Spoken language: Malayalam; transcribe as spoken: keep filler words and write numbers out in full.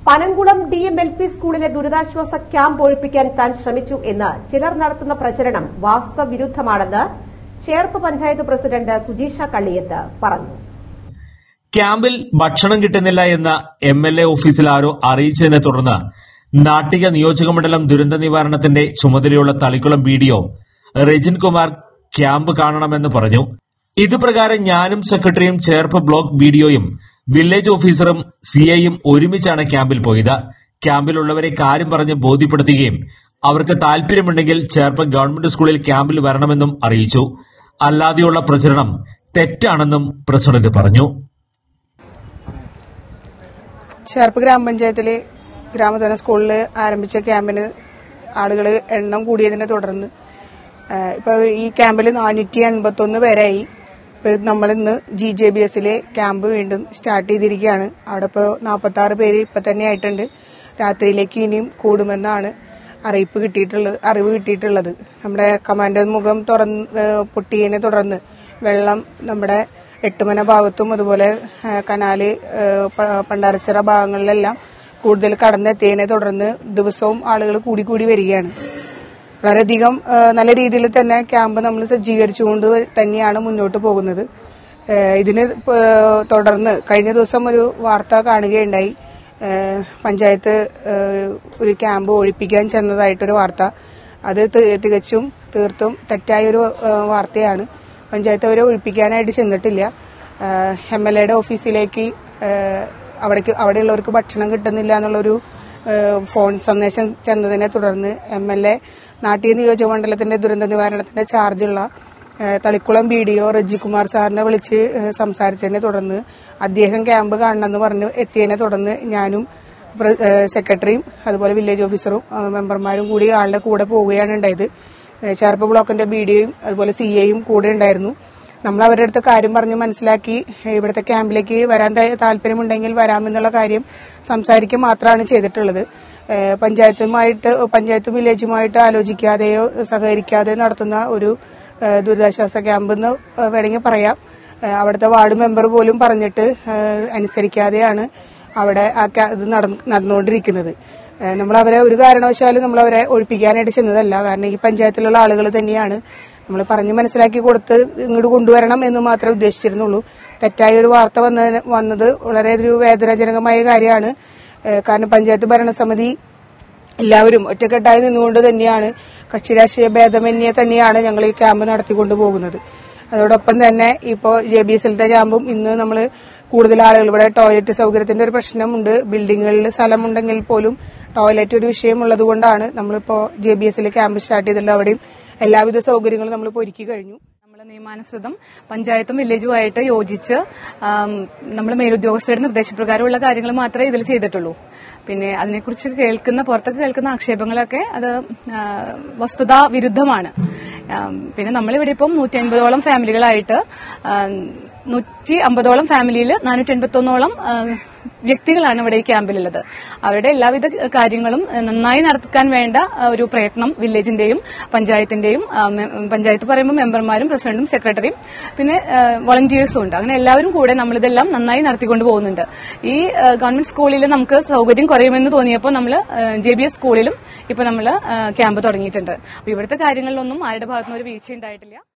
Panamkulam D M L P സ്കൂളിലെ ദുരിതാശ്വാസ ക്യാമ്പ് ഒഴിപ്പിക്കാൻ താൻ ശ്രമിച്ചു എന്ന് ചിലർ നടത്തുന്ന പ്രചരണം വാസ്തവവിരുദ്ധമാണെന്ന് ചേർപ്പ് പഞ്ചായത്ത് പ്രസിഡന്റ് സുജീഷ കള്ളിയത്ത് പറഞ്ഞു. ക്യാമ്പിൽ ഭക്ഷണം കിട്ടുന്നില്ല എന്ന എം എൽ എ ഓഫീസിൽ ആരോ അറിയിച്ചതിനെ തുടർന്ന് നാട്ടിക നിയോജകമണ്ഡലം ദുരന്ത നിവാരണത്തിന്റെ ചുമതലയുള്ള Thalikulam B D O Rejin Kumar camp കാണണമെന്ന് പറഞ്ഞു. ഇതുപ്രകാരം ഞാനും സെക്രട്ടറിയും ചേർപ്പ് ബ്ലോക്ക് ബി ഡി ഒയും വില്ലേജ് ഓഫീസറും സി ഐയും ഒരുമിച്ചാണ് ക്യാമ്പിൽ പോയത്. ക്യാമ്പിലുള്ളവരെ കാര്യം പറഞ്ഞ് ബോധ്യപ്പെടുത്തുകയും അവർക്ക് താൽപര്യമുണ്ടെങ്കിൽ ചേർപ്പ് ഗവൺമെന്റ് സ്കൂളിൽ ക്യാമ്പിൽ വരണമെന്നും അറിയിച്ചു. അല്ലാതെയുള്ള പ്രചരണം തെറ്റാണെന്നും പ്രസിഡന്റ് പറഞ്ഞു. ചേർപ്പ് ഗ്രാമപഞ്ചായത്തിലെ ഗ്രാമതല സ്കൂളിൽ ആരംഭിച്ച ക്യാമ്പിന് ആളുകൾ എണ്ണം കൂടിയതിനെ തുടർന്ന് ഇപ്പൊ ഈ ക്യാമ്പിൽ നാനൂറ്റി അൻപത്തി ഒന്ന് പേരായി. നമ്മളിന്ന് ജി ജെ ബി എസിലെ ക്യാമ്പ് വീണ്ടും സ്റ്റാർട്ട് ചെയ്തിരിക്കുകയാണ്. അവിടെ ഇപ്പോൾ നാൽപ്പത്തി ആറ് പേര് ഇപ്പൊ തന്നെ ആയിട്ടുണ്ട്. രാത്രിയിലേക്ക് ഇനിയും കൂടുമെന്നാണ് അറിയിപ്പ് കിട്ടിയിട്ടുള്ളത് അറിവ് കിട്ടിയിട്ടുള്ളത്. നമ്മുടെ കമാൻഡർ മുഖം തുറന്ന് പൊട്ടിയതിനെ തുടർന്ന് വെള്ളം നമ്മുടെ എട്ടുമന ഭാഗത്തും അതുപോലെ കനാല് പണ്ടാരച്ചിറ ഭാഗങ്ങളിലെല്ലാം കൂടുതൽ കടന്നെത്തിയതിനെ തുടർന്ന് ദിവസവും ആളുകൾ കൂടിക്കൂടി വരികയാണ്. വളരെയധികം നല്ല രീതിയിൽ തന്നെ ക്യാമ്പ് നമ്മൾ സജ്ജീകരിച്ചുകൊണ്ട് തന്നെയാണ് മുന്നോട്ട് പോകുന്നത്. ഇതിന് തുടർന്ന് കഴിഞ്ഞ ദിവസം ഒരു വാർത്ത കാണുകയുണ്ടായി. പഞ്ചായത്ത് ഒരു ക്യാമ്പ് ഒഴിപ്പിക്കാൻ ചെന്നതായിട്ടൊരു വാർത്ത. അത് തികച്ചും തീർത്തും തെറ്റായൊരു വാർത്തയാണ്. പഞ്ചായത്ത് അവരെ ഒഴിപ്പിക്കാനായിട്ട് ചെന്നിട്ടില്ല. എം എൽ എയുടെ ഓഫീസിലേക്ക് അവിടേക്ക് അവിടെയുള്ളവർക്ക് ഭക്ഷണം കിട്ടുന്നില്ല എന്നുള്ളൊരു ഫോൺ സന്ദേശം ചെന്നതിനെ തുടർന്ന് എം എൽ എ നാട്ടിക നിയോജകമണ്ഡലത്തിന്റെ ദുരന്ത നിവാരണത്തിന്റെ ചാർജുള്ള Thalikulam B D O Rajikumar സാറിനെ വിളിച്ച് സംസാരിച്ചതിനെ തുടർന്ന് അദ്ദേഹം ക്യാമ്പ് കാണണമെന്ന് പറഞ്ഞു എത്തിയതിനെ തുടർന്ന് ഞാനും സെക്രട്ടറിയും അതുപോലെ വില്ലേജ് ഓഫീസറും മെമ്പർമാരും കൂടി ആളുടെ കൂടെ പോവുകയാണ് ഉണ്ടായത്. ചേർപ്പ് ബ്ലോക്കിന്റെ ബി ഡി ഒയും അതുപോലെ സി എയും കൂടെ ഉണ്ടായിരുന്നു. നമ്മൾ അവരുടെ അടുത്ത് കാര്യം പറഞ്ഞ് മനസ്സിലാക്കി ഇവിടുത്തെ ക്യാമ്പിലേക്ക് വരാൻ താല്പര്യമുണ്ടെങ്കിൽ വരാമെന്നുള്ള കാര്യം സംസാരിക്കുക മാത്രമാണ് ചെയ്തിട്ടുള്ളത്. പഞ്ചായത്തുമായിട്ട് പഞ്ചായത്തും വില്ലേജുമായിട്ട് ആലോചിക്കാതെയോ സഹകരിക്കാതെയോ നടത്തുന്ന ഒരു ദുരിതാശ്വാസ ക്യാമ്പ് എന്ന് വേണമെങ്കിൽ പറയാം. അവിടുത്തെ വാർഡ് മെമ്പർ പോലും പറഞ്ഞിട്ട് അനുസരിക്കാതെയാണ് അവിടെ ആ ഇത് നടന്നുകൊണ്ടിരിക്കുന്നത്. നമ്മൾ അവരെ ഒരു കാരണവശാലും നമ്മൾ അവരെ ഒഴിപ്പിക്കാനായിട്ട് ചെന്നതല്ല. കാരണം ഈ പഞ്ചായത്തിലുള്ള ആളുകൾ തന്നെയാണ് നമ്മൾ പറഞ്ഞ് മനസ്സിലാക്കി കൊടുത്ത് ഇങ്ങോട്ട് കൊണ്ടുവരണം എന്ന് മാത്രമേ ഉദ്ദേശിച്ചിരുന്നുള്ളൂ. തെറ്റായ ഒരു വാർത്ത വന്നത് വളരെ ഒരു വേദനാജനകമായ കാര്യമാണ്. കാരണം പഞ്ചായത്ത് ഭരണസമിതി എല്ലാവരും ഒറ്റക്കെട്ടായി നിന്നുകൊണ്ട് തന്നെയാണ് കക്ഷി രാഷ്ട്രീയ ഭേദമന്യേ തന്നെയാണ് ഞങ്ങൾ ഈ ക്യാമ്പ് നടത്തിക്കൊണ്ടു പോകുന്നത്. അതോടൊപ്പം തന്നെ ഇപ്പോൾ ജെ ബി എസിലത്തെ ക്യാമ്പും ഇന്ന് നമ്മൾ കൂടുതൽ ആളുകൾ ഇവിടെ ടോയ്ലറ്റ് സൌകര്യത്തിന്റെ ഒരു പ്രശ്നമുണ്ട്. ബിൽഡിങ്ങുകളിൽ സ്ഥലമുണ്ടെങ്കിൽ പോലും ടോയ്ലറ്റ് ഒരു വിഷയമുള്ളത് കൊണ്ടാണ് നമ്മളിപ്പോ ജെ ബി എസിലെ ക്യാമ്പ് സ്റ്റാർട്ട് ചെയ്തിട്ടുള്ളത്. അവിടെയും എല്ലാവിധ സൌകര്യങ്ങളും നമ്മളിപ്പോൾ ഒരുക്കി കഴിഞ്ഞു. നിയമാനുസൃതം പഞ്ചായത്തും വില്ലേജുമായിട്ട് യോജിച്ച് നമ്മൾ മേലുദ്യോഗസ്ഥരുടെ നിർദ്ദേശപ്രകാരമുള്ള കാര്യങ്ങൾ മാത്രമേ ഇതിൽ ചെയ്തിട്ടുള്ളൂ. പിന്നെ അതിനെക്കുറിച്ച് കേൾക്കുന്ന പുറത്തൊക്കെ കേൾക്കുന്ന ആക്ഷേപങ്ങളൊക്കെ അത് വസ്തുതാ വിരുദ്ധമാണ്. പിന്നെ നമ്മളിവിടെ ഇപ്പം നൂറ്റി അൻപതോളം ഫാമിലികളായിട്ട് നൂറ്റി അമ്പതോളം ഫാമിലിയിൽ നാനൂറ്റി എൺപത്തൊന്നോളം വ്യക്തികളാണ് ഇവിടെ ഈ ക്യാമ്പിലുള്ളത്. അവരുടെ എല്ലാവിധ കാര്യങ്ങളും നന്നായി നടത്താൻ വേണ്ട ഒരു പ്രയത്നം വില്ലേജിന്റെയും പഞ്ചായത്തിന്റെയും, പഞ്ചായത്ത് പറയുമ്പോൾ മെമ്പർമാരും പ്രസിഡന്റും സെക്രട്ടറിയും പിന്നെ വോളണ്ടിയേഴ്സും ഉണ്ട്. അങ്ങനെ എല്ലാവരും കൂടെ നമ്മളിതെല്ലാം നന്നായി നടത്തിക്കൊണ്ട് പോകുന്നുണ്ട്. ഈ ഗവൺമെന്റ് സ്കൂളിൽ നമുക്ക് സൌകര്യം കുറയുമെന്ന് തോന്നിയപ്പോൾ നമ്മൾ ജെ ബി എസ് സ്കൂളിലും ഇപ്പൊ നമ്മൾ ക്യാമ്പ് തുടങ്ങിയിട്ടുണ്ട്. അപ്പൊ ഇവിടുത്തെ കാര്യങ്ങളിലൊന്നും ആരുടെ ഭാഗത്തുനിന്ന് ഒരു വീഴ്ച ഉണ്ടായിട്ടില്ല.